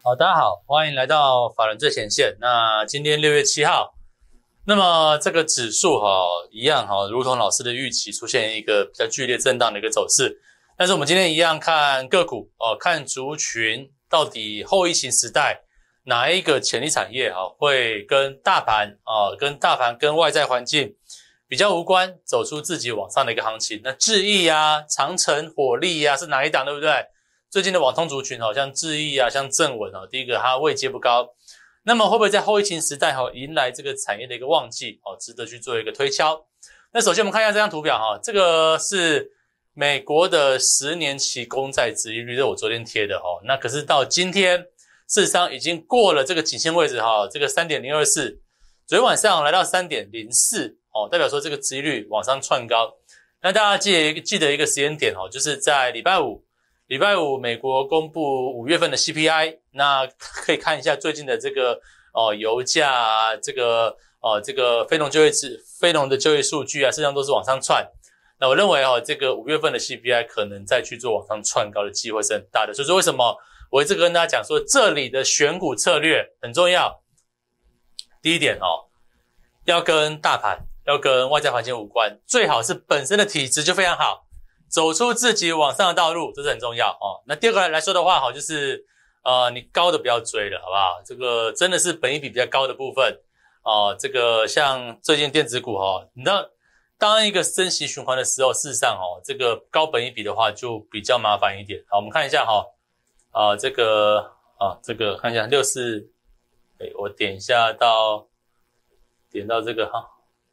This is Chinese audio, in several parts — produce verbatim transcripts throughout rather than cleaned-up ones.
好，大家好，欢迎来到法人最前线。那今天六月七号，那么这个指数哈、哦、一样哈、哦，如同老师的预期，出现一个比较剧烈震荡的一个走势。但是我们今天一样看个股哦，看族群到底后疫情时代哪一个潜力产业哈、哦、会跟大盘啊、哦、跟大盘跟外在环境比较无关，走出自己往上的一个行情。那智易啊、长城、火力啊是哪一档，对不对？最近的网通族群好像智易啊，像正文啊，第一个它位阶不高，那么会不会在后疫情时代哈迎来这个产业的一个旺季哦，值得去做一个推敲。那首先我们看一下这张图表哈，这个是美国的十年期公债殖利率，这是我昨天贴的哈，那可是到今天事实上已经过了这个颈线位置哈，这个 三点零二四， 昨天晚上来到 三点零四 哦，代表说这个殖利率往上窜高。那大家记得记得一个时间点哦，就是在礼拜五。礼拜五，美国公布五月份的 C P I， 那可以看一下最近的这个哦油价啊，这个哦这个非农就业指非农的就业数据啊，实际上都是往上窜。那我认为哦，这个五月份的 C P I 可能再去做往上窜高的机会是很大的。所以说为什么我一直跟大家讲说，这里的选股策略很重要。第一点哦，要跟大盘、要跟外在环境无关，最好是本身的体质就非常好。走出自己往上的道路，这是很重要哦。那第二个来说的话，好，就是呃，你高的不要追了，好不好？这个真的是本益比比较高的部分哦。这个像最近电子股哈、哦，你知道，当一个升息循环的时候，事实上哦，这个高本益比的话就比较麻烦一点。好，我们看一下哈、哦，啊、呃，这个啊，这个看一下六四，哎，我点一下到点到这个哈，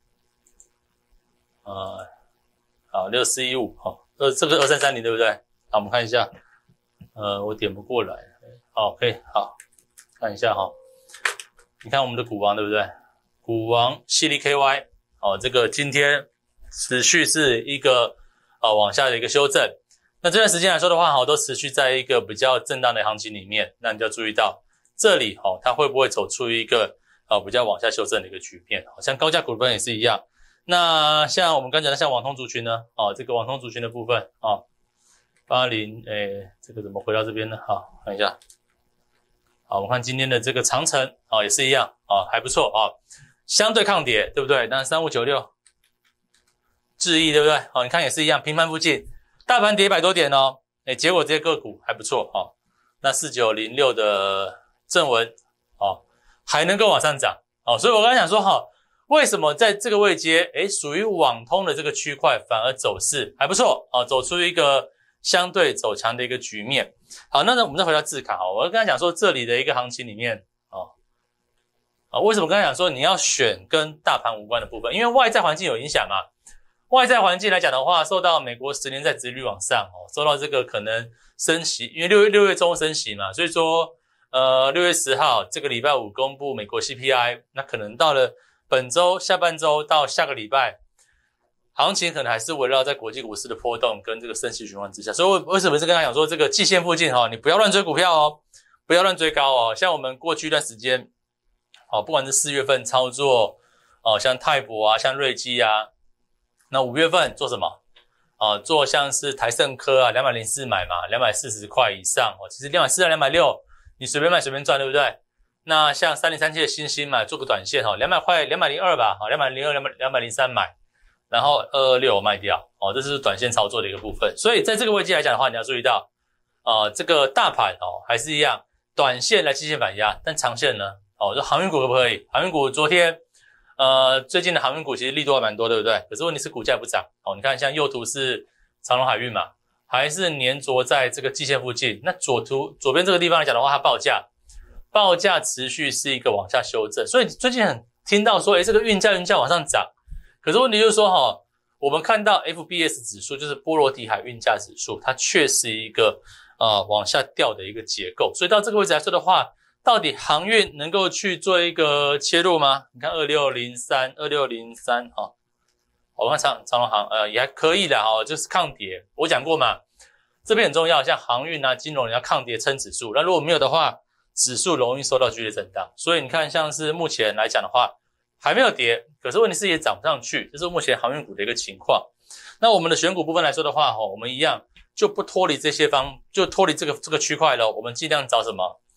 呃，好，六四一五哈。呃，这个二三三零对不对？好，我们看一下，呃，我点不过来，好，可以，好，看一下哈，你看我们的股王对不对？股王矽力 K Y， 哦，这个今天持续是一个呃往下的一个修正，那这段时间来说的话，哈，都持续在一个比较震荡的行情里面，那你就要注意到这里哈，它会不会走出一个呃比较往下修正的一个局面？好像高价股份也是一样。那像我们刚讲的像网通族群呢，哦，这个网通族群的部分，哦，八十，诶，这个怎么回到这边呢？好，看一下，好，我们看今天的这个长城，哦，也是一样，哦，还不错，哦，相对抗跌，对不对？那三五九六，智易，对不对？哦，你看也是一样，平盘附近，大盘跌一百多点哦，诶，结果这些个股还不错，哦，那四九零六的正文，哦，还能够往上涨，哦，所以我刚才讲说，哈、哦。为什么在这个位阶，诶，属于网通的这个区块反而走势还不错啊，走出一个相对走强的一个局面。好，那呢我们再回到字卡啊，我刚才讲说这里的一个行情里面啊，啊，为什么刚才讲说你要选跟大盘无关的部分？因为外在环境有影响嘛。外在环境来讲的话，受到美国十年债殖利率往上哦，受到这个可能升息，因为六月六月中升息嘛，所以说呃六月十号这个礼拜五公布美国 C P I， 那可能到了本周下半周到下个礼拜，行情可能还是围绕在国际股市的波动跟这个升息循环之下，所以为什么是跟他讲说这个季线附近哈，你不要乱追股票哦，不要乱追高哦。像我们过去一段时间，哦，不管是四月份操作哦，像泰博啊，像瑞基啊，那五月份做什么？哦，做像是台盛科啊，两百零四买嘛，两百四十块以上哦，其实两百四到两百六，你随便买随便赚，对不对？那像三零三七的星星买做个短线哈，两百块两百零二吧，好，两百零二 两百零三买，然后二二六卖掉哦，这是短线操作的一个部分。所以在这个位置来讲的话，你要注意到呃这个大盘哦还是一样，短线来季线反压，但长线呢哦，这航运股可不可以？航运股昨天呃最近的航运股其实利多还蛮多，对不对？可是问题是股价不涨哦，你看像右图是长荣海运嘛，还是粘着在这个季线附近，那左图左边这个地方来讲的话，它报价报价持续是一个往下修正，所以最近很听到说，诶，这个运价运价往上涨，可是问题就是说，哈，我们看到 F B S 指数就是波罗的海运价指数，它却是一个呃往下掉的一个结构，所以到这个位置来说的话，到底航运能够去做一个切入吗？你看二六零三、二六零三哈，我看长长荣航呃也还可以的哈，就是抗跌，我讲过嘛，这边很重要，像航运啊、金融你要抗跌撑指数，那如果没有的话，指数容易受到剧烈震荡，所以你看像是目前来讲的话还没有跌，可是问题是也涨不上去，这是目前航运股的一个情况。那我们的选股部分来说的话，我们一样就不脱离这些方，就脱离这个这个区块了，我们尽量找什么？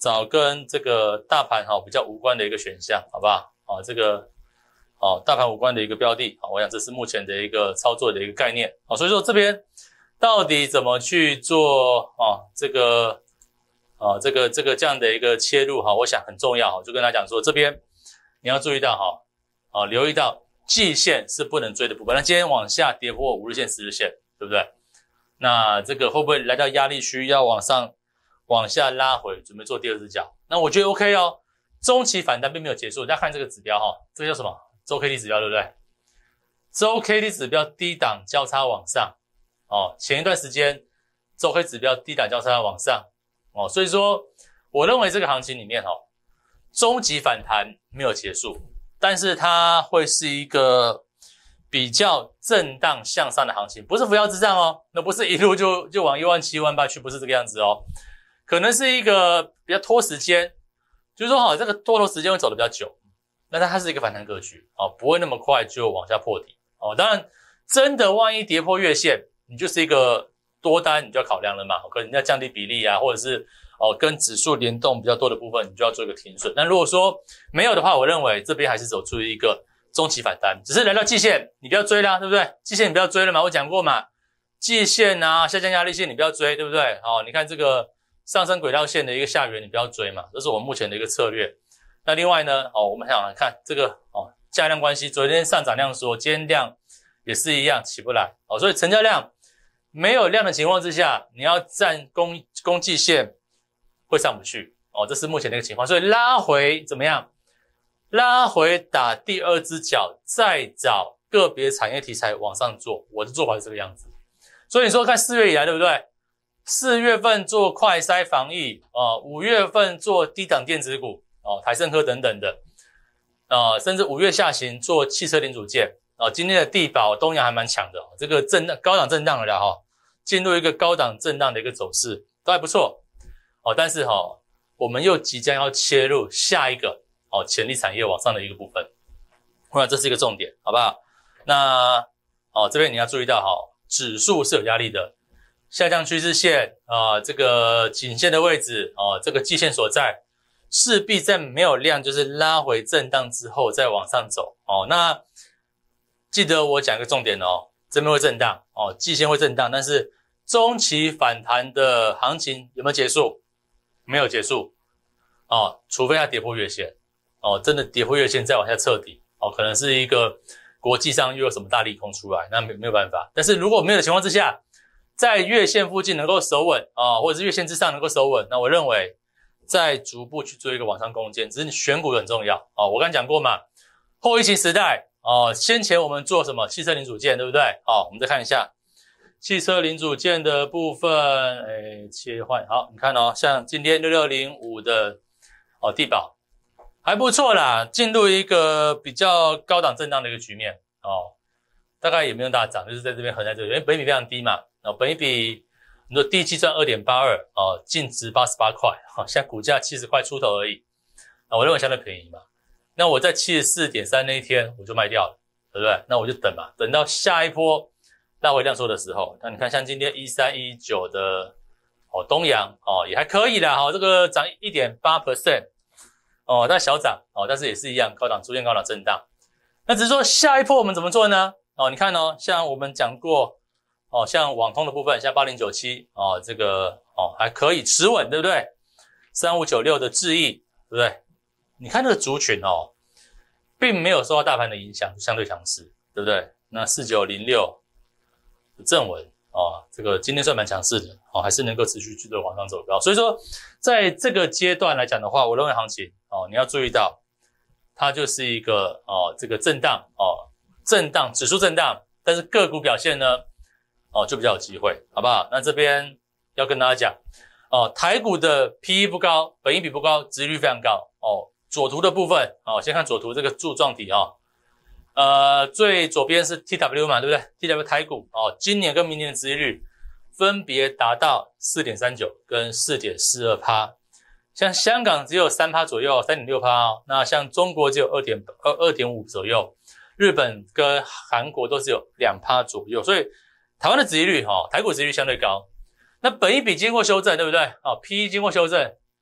找跟这个大盘哈比较无关的一个选项，好不好？啊，这个哦大盘无关的一个标的，啊，我想这是目前的一个操作的一个概念，啊，所以说这边到底怎么去做啊这个啊这个这个这样的一个切入哈，我想很重要哈，就跟大家讲说这边你要注意到哈，啊留意到季线是不能追的部分，那今天往下跌破五日线、十日线，对不对？那这个会不会来到压力区，要往上往下拉回，准备做第二只脚？那我觉得 OK 哦。中期反弹并没有结束，大家看这个指标哈，这个叫什么？周 K D 指标，对不对？周 K D 指标低档交叉往上，哦，前一段时间周 K 指标低档交叉往上，哦，所以说我认为这个行情里面哈，中级反弹没有结束，但是它会是一个比较震荡向上的行情，不是扶摇直上哦，那不是一路就就往一万七、一万八去，不是这个样子哦，可能是一个比较拖时间。就是说哈，这个多头时间会走得比较久，那它是一个反弹格局哦，不会那么快就往下破底哦。当然，真的万一跌破月线，你就是一个多单，你就要考量了嘛，可能你要降低比例啊，或者是哦跟指数联动比较多的部分，你就要做一个停损。那如果说没有的话，我认为这边还是走出一个中期反弹，只是来到季线，你不要追啦，对不对？季线你不要追了嘛，我讲过嘛，季线啊、下降压力线你不要追，对不对？哦，你看这个。上升轨道线的一个下缘，你不要追嘛，这是我们目前的一个策略。那另外呢，哦，我们想来看这个哦，价量关系，昨天上涨量缩，今天量也是一样起不来，哦，所以成交量没有量的情况之下，你要站攻攻季线会上不去，哦，这是目前的一个情况。所以拉回怎么样？拉回打第二只脚，再找个别产业题材往上做，我的做法是这个样子。所以你说看四月以来，对不对？四月份做快筛防疫啊，五月份做低档电子股哦，台盛科等等的啊，甚至五月下行做汽车零组件啊，今天的地保、东阳还蛮强的，这个震荡高档震荡了啦哈，进入一个高档震荡的一个走势都还不错哦，但是哈，我们又即将要切入下一个哦潜力产业往上的一个部分，我想这是一个重点，好不好？那哦这边你要注意到哈，指数是有压力的。下降趋势线啊、呃，这个颈线的位置哦、呃，这个季线所在，势必在没有量，就是拉回震荡之后再往上走哦。那记得我讲一个重点哦，这边会震荡哦，季线会震荡，但是中期反弹的行情有没有结束？没有结束哦，除非它跌破月线哦，真的跌破月线再往下彻底哦，可能是一个国际上又有什么大利空出来，那没没有办法。但是如果没有的情况之下，在月线附近能够守稳啊，或者是月线之上能够守稳，那我认为再逐步去做一个往上攻坚，只是你选股很重要啊。我刚才讲过嘛，后疫情时代哦，先前我们做什么汽车零组件，对不对？好，我们再看一下汽车零组件的部分，哎，切换好，你看哦，像今天六六零五的哦地保还不错啦，进入一个比较高档震荡的一个局面哦，大概也没有大涨，就是在这边横在这里，因为本益比非常低嘛。哦，本益比你说第一季赚 二点八二 哦，净值八十八块，好，现在股价七十块出头而已，啊，我认为相对便宜嘛。那我在 七十四点三 那一天我就卖掉了，对不对？那我就等嘛，等到下一波拉回量缩的时候，那你看像今天一三一九的哦东阳哦也还可以啦，哦这个涨 一点八 percent 哦，但小涨哦，但是也是一样高档出现高档震荡。那只是说下一波我们怎么做呢？哦，你看哦，像我们讲过。哦，像网通的部分，像八零九七哦，这个哦还可以持稳，对不对？三五九六的智易，对不对？你看这个族群哦，并没有受到大盘的影响，相对强势，对不对？那四九零六正稳哦，这个今天算蛮强势的哦，还是能够持续去做往上走高。所以说，在这个阶段来讲的话，我认为行情哦，你要注意到，它就是一个哦这个震荡哦，震荡指数震荡，但是个股表现呢？哦，就比较有机会，好不好？那这边要跟大家讲，哦，台股的 P E 不高，本益比不高，殖利率非常高。哦，左图的部分，哦，先看左图这个柱状体哦，呃，最左边是 T W 嘛，对不对 ？T W 台股哦，今年跟明年的殖利率分别达到 四点三九 跟 四点四二 趴，像香港只有 百分之三 左右 三点六 趴哦，那像中国只有 二点五 左右，日本跟韩国都是有 百分之二 左右，所以台湾的殖利率哈、哦，台股殖利率相对高，那本益比经过修正，对不对？哦 ，P E 经过修正，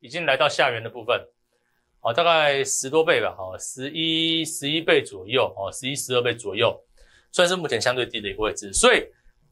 已经来到下缘的部分，哦，大概十多倍吧，哦，十一、十一倍左右，哦，十一、十二倍左右，算是目前相对低的一个位置。所以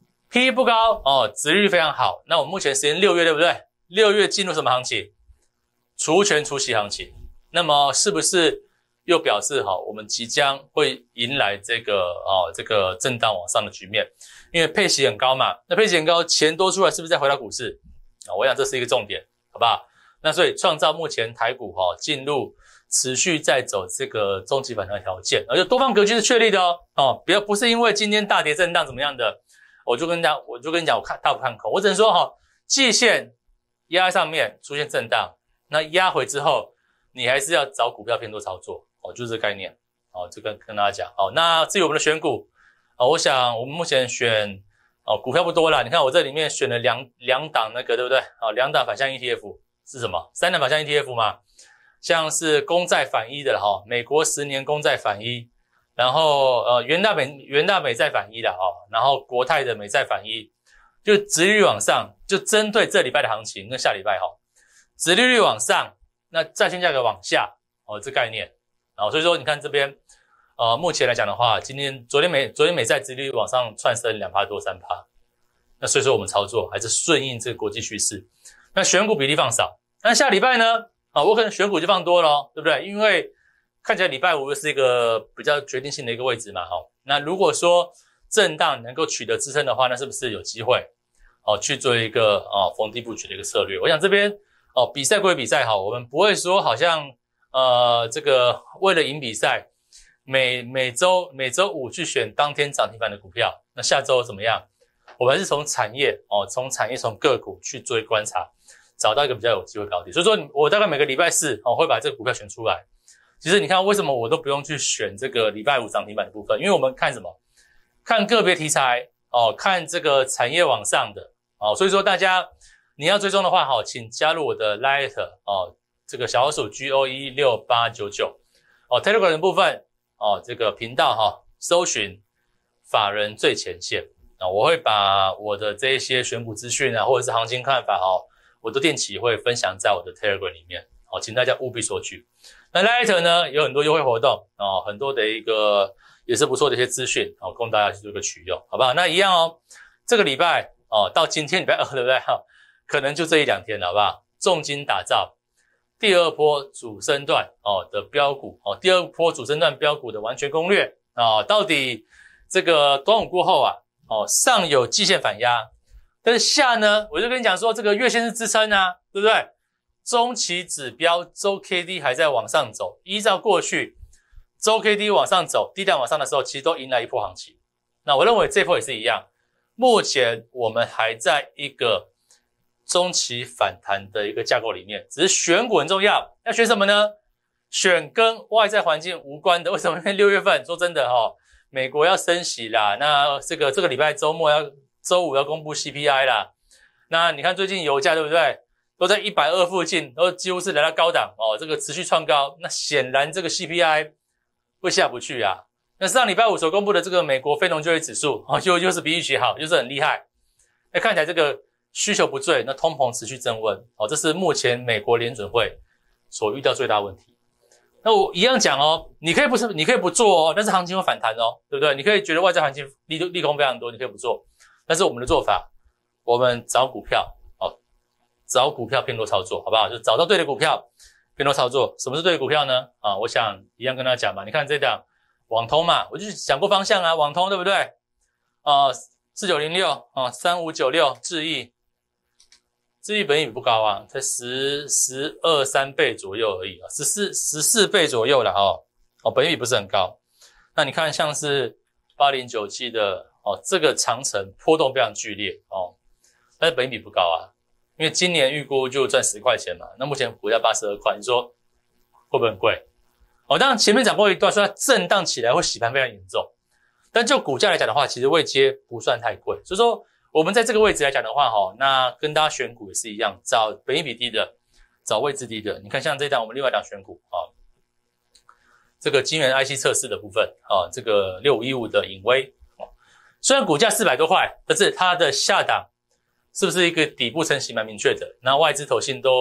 P E 不高，哦，殖利率非常好。那我们目前时间六月对不对？六月进入什么行情？除权除息行情。那么是不是又表示好，我们即将会迎来这个哦这个震荡往上的局面？因为配息很高嘛，那配息很高，钱多出来，是不是再回到股市？啊，我想这是一个重点，好不好？那所以创造目前台股哈、哦、进入持续在走这个中期反弹的条件，而且多方格局是确立的哦，哦，不要不是因为今天大跌震荡怎么样的，我就跟你讲，我就跟你讲，我看大不看空，我只能说哈、哦，季线压在上面出现震荡，那压回之后，你还是要找股票偏多操作哦，就是这个概念哦，这个跟大家讲哦。那至于我们的选股哦，我想我们目前选哦股票不多啦，你看我这里面选了两两档那个对不对？哦，两档反向 E T F 是什么？三档反向 E T F 嘛，像是公债反一的哈、哦，美国十年公债反一，然后呃元大美元大美债反一的哦，然后国泰的美债反一，就殖利率往上，就针对这礼拜的行情跟下礼拜哈、哦，殖利率往上，那债券价格往下哦，这概念啊、哦，所以说你看这边。呃，目前来讲的话，今天、昨天美、昨天美债殖利率往上窜升两趴多、三趴，那所以说我们操作还是顺应这个国际趋势。那选股比例放少，那下礼拜呢？啊，我可能选股就放多了哦，对不对？因为看起来礼拜五又是一个比较决定性的一个位置嘛，哈、哦。那如果说震荡能够取得支撑的话，那是不是有机会哦去做一个哦逢低布局的一个策略？我想这边哦比赛归比赛，好，我们不会说好像呃这个为了赢比赛。每每周每周五去选当天涨停板的股票，那下周怎么样？我们还是从产业哦，从产业从个股去做一个观察，找到一个比较有机会高低。所以说我大概每个礼拜四哦会把这个股票选出来。其实你看为什么我都不用去选这个礼拜五涨停板的部分？因为我们看什么？看个别题材哦，看这个产业往上的哦。所以说大家你要追踪的话，好，请加入我的 Light 哦，这个小老鼠 G O 一六八九九 哦 Telegram 的部分。哦，这个频道哈、哦，搜寻法人最前线啊、哦，我会把我的这一些选股资讯啊，或者是行情看法哦，我都定期会分享在我的 Telegram 里面哦，请大家务必索取。那 Light 呢有很多优惠活动哦，很多的一个也是不错的一些资讯哦，供大家去做一个取用，好不好？那一样哦，这个礼拜哦，到今天礼拜二对不对？哈，可能就这一两天了，好不好？重金打造。第二波主升段哦的标股哦，第二波主升段标股的完全攻略啊、哦，到底这个端午过后啊哦，上有季线反压，但是下呢，我就跟你讲说这个月线是支撑啊，对不对？中期指标周 K D 还在往上走，依照过去周 K D 往上走，低档往上的时候，其实都迎来一波行情。那我认为这波也是一样，目前我们还在一个。中期反弹的一个架构里面，只是选股很重要，要选什么呢？选跟外在环境无关的。为什么？因为六月份说真的齁，美国要升息啦，那这个这个礼拜周末要周五要公布 C P I 啦，那你看最近油价对不对？都在一百二附近，都几乎是来到高档哦，这个持续创高，那显然这个 C P I 会下不去啊。那上礼拜五所公布的这个美国非农就业指数哦，又又是比预期好，又是很厉害。那看起来这个。需求不坠，那通膨持续增温，哦，这是目前美国联准会所遇到最大问题。那我一样讲哦，你可以不是，你可以不做哦，但是行情会反弹哦，对不对？你可以觉得外在环境利利空非常多，你可以不做，但是我们的做法，我们找股票哦，找股票偏多操作，好不好？就找到对的股票偏多操作。什么是对的股票呢？啊，我想一样跟大家讲嘛，你看这档网通嘛，我就讲过方向啊，网通对不对？啊，四九零六啊，三五九六智易。智易本益比不高啊，才十十二三倍左右而已啊，十四十四倍左右啦哦，哦，本益比不是很高。那你看像是八零九七的哦，这个长程波动非常剧烈哦，但是本益比不高啊，因为今年预估就赚十块钱嘛，那目前股价八十二块，你说会不会很贵？哦，当然前面讲过一段，说它震荡起来会洗盘非常严重，但就股价来讲的话，其实位阶不算太贵，所以说。我们在这个位置来讲的话，哈，那跟大家选股也是一样，找本益比低的，找位置低的。你看，像这一档我们另外一档选股啊，这个晶圆 I C 测试的部分啊，这个六五一五的颖威啊，虽然股价四百多块，但是它的下档是不是一个底部成型蛮明确的？那外资投信都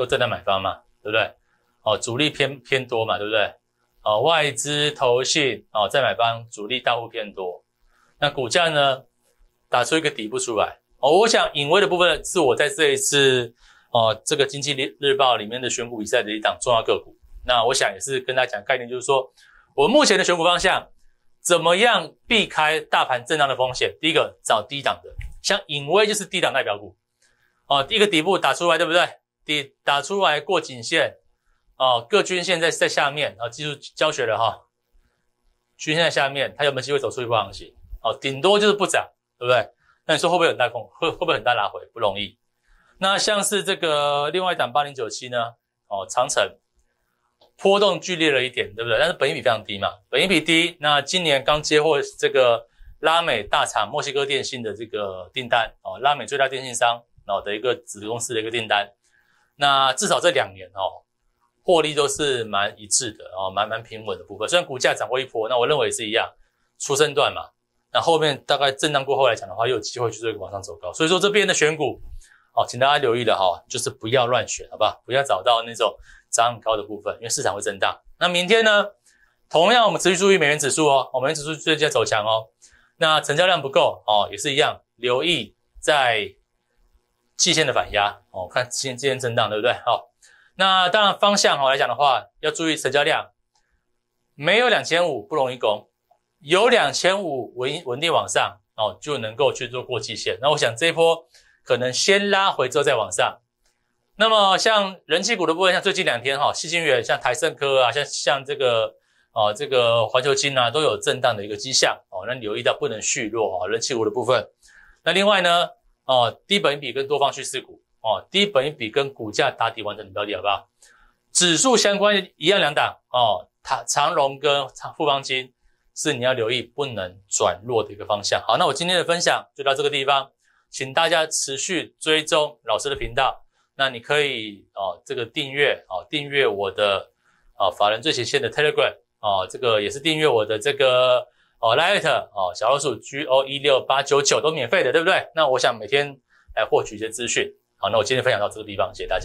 都正在买方嘛，对不对？哦，主力偏偏多嘛，对不对？哦，外资、投信哦在买方，主力大户偏多。那股价呢，打出一个底部出来。哦，我想隐微的部分是我在这一次哦这个经济日报里面的选股比赛的一档重要个股。那我想也是跟大家讲概念，就是说我目前的选股方向，怎么样避开大盘震荡的风险？第一个找低档的，像隐微就是低档代表股。哦，第一个底部打出来，对不对？底打出来过颈线，哦，各均线在在下面，啊、哦，技术教学了哈，均线在下面，它有没有机会走出一波行情？哦，顶多就是不涨，对不对？那你说会不会很大空？会会不会很大拉回？不容易。那像是这个另外一档八零九七呢？哦，长城波动剧烈了一点，对不对？但是本益比非常低嘛，本益比低。那今年刚接获这个拉美大厂墨西哥电信的这个订单，哦，拉美最大电信商哦的一个子公司的一个订单。那至少这两年哦，获利都是蛮一致的哦，蛮蛮平稳的部分。虽然股价涨过一波，那我认为也是一样，初升段嘛。那后面大概震荡过后来讲的话，又有机会去做一个往上走高。所以说这边的选股，哦，请大家留意了哈，就是不要乱选，好不好？不要找到那种涨很高的部分，因为市场会震荡。那明天呢，同样我们持续注意美元指数哦，美元指数最近在走强哦。那成交量不够哦，也是一样，留意在季线的反压哦，看今天震荡对不对？好，那当然方向哦来讲的话，要注意成交量，没有两千五不容易攻。有两千五稳稳定往上哦，就能够去做过季线。那我想这一波可能先拉回之后再往上。那么像人气股的部分，像最近两天哈，矽晶圆、像台盛科啊，像像这个哦这个环球晶啊，都有震荡的一个迹象哦。那留意到不能续弱哦，人气股的部分。那另外呢，哦低本益比跟多方趋势股哦，低本益比跟股价打底完成的标的好不好？指数相关一样两档哦，长长荣跟富邦金。是你要留意不能转弱的一个方向。好，那我今天的分享就到这个地方，请大家持续追踪老师的频道。那你可以哦，这个订阅哦，订阅我的哦法人最前线的 Telegram 哦，这个也是订阅我的这个哦 Lite 哦小老鼠 G O 一六八九九都免费的，对不对？那我想每天来获取一些资讯。好，那我今天分享到这个地方，谢谢大家。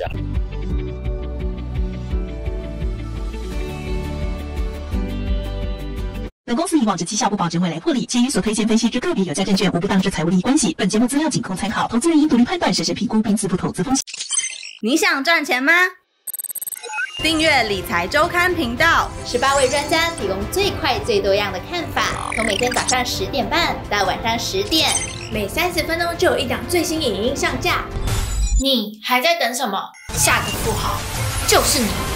本公司以往之绩效不保证未来获利，且与所推荐分析之个别有价证券无不当之财务利益关系。本节目资料仅供参考，投资人应独立判断、审慎评估并自负投资风险。 你想赚钱吗？订阅理财周刊频道， 十八位专家提供最快最多样的看法，从每天早上十点半到晚上十点， 每三十分钟就有一档最新影音上架。你还在等什么？下个富豪就是你。